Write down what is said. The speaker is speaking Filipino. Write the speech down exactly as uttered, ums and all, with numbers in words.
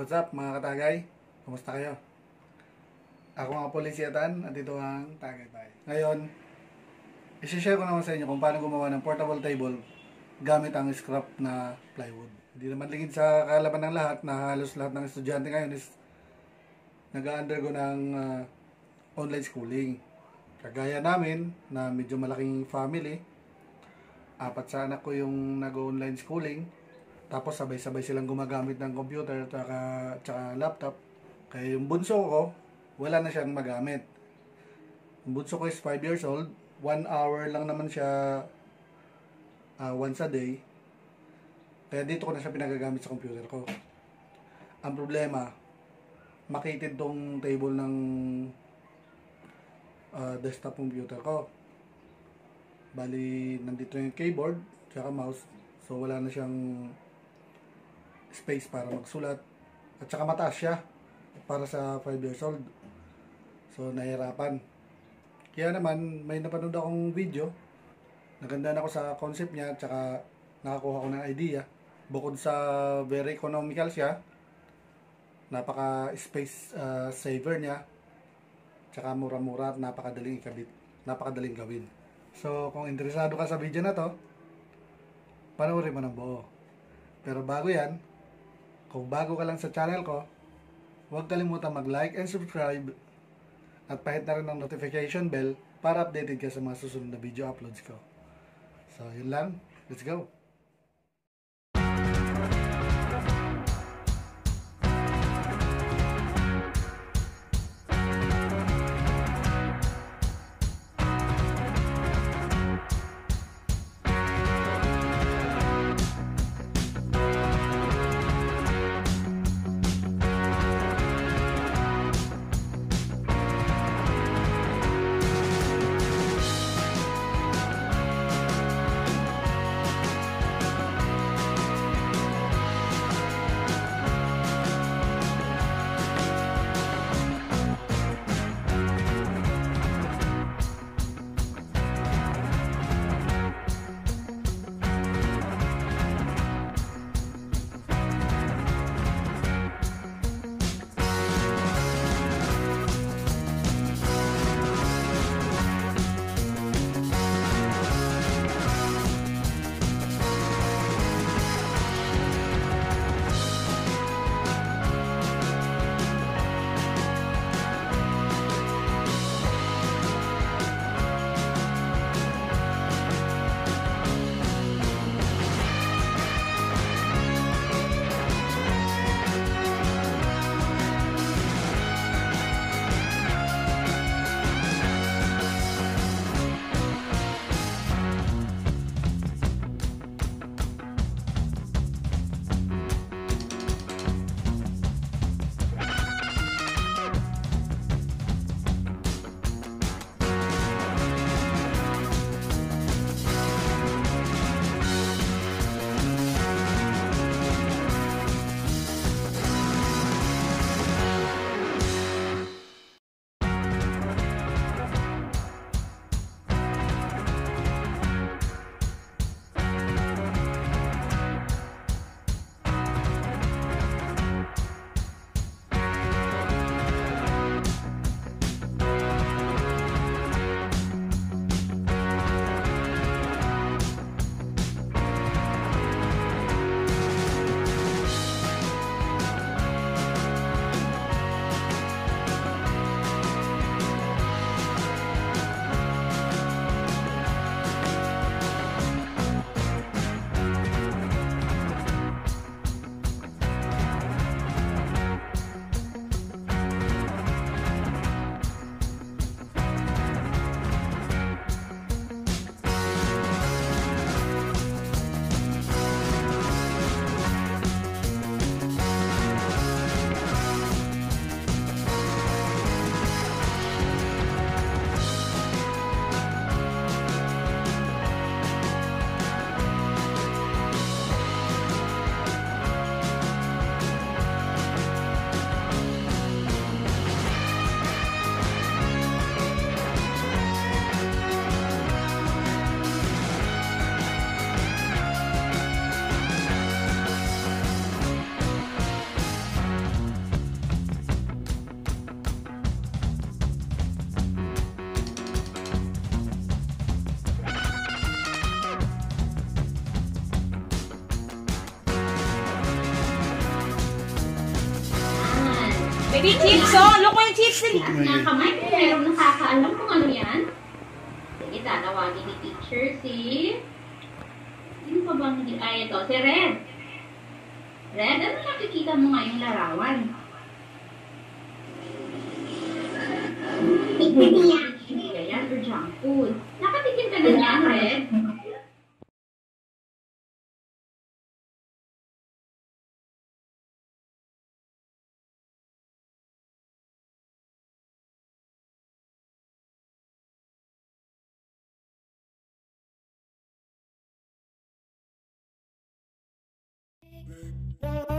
What's up mga katagay? Kumusta kayo? Ako nga Polisyatan at ito ang Tagay Bay. Ngayon, isi-share ko naman sa inyo kung paano gumawa ng portable table gamit ang scrap na plywood. Hindi naman lingid sa kaalaman ng lahat na halos lahat ng estudyante ngayon is nag-undergo ng uh, online schooling. Kagaya namin na medyo malaking family, apat sa anak ko yung nag-online schooling. Tapos sabay-sabay silang gumagamit ng computer at saka laptop. Kaya yung bunso ko, wala na siyang magamit. Yung bunso ko is five years old. one hour lang naman siya uh, once a day. Kaya dito ko na siya pinagagamit sa computer ko. Ang problema, makitid tong table ng uh, desktop computer ko. Bali, nandito yung keyboard, tsaka mouse. So wala na siyang space para magsulat. At saka mataas siya para sa five years old. So nahirapan. Kaya naman may napanood akong video. Naganda ako sa concept niya. At saka nakakuha ko ng idea. Bukod sa very economical siya, napaka space uh, saver niya. At saka mura-mura at napakadaling ikabit. Napakadaling gawin. So kung interesado ka sa video na to, panoorin mo ng buo. Pero bago yan, kung bago ka lang sa channel ko, huwag kalimutan mag-like and subscribe at pahit na rin ang notification bell para updated ka sa mga susunod na video uploads ko. So, yun lang. Let's go! Baby chips, oh! Look mo yung chips! Taas nga kamay kung merong nakakaalam kung ano yan. Sige, tatawagin ni teacher si... Sino pa bang hindi? Ay, ito, si Red. Red, ano nakikita mo ngayong larawan? Chichirya yan or junk food? Nakatikim ka na niyan, Red? Bye.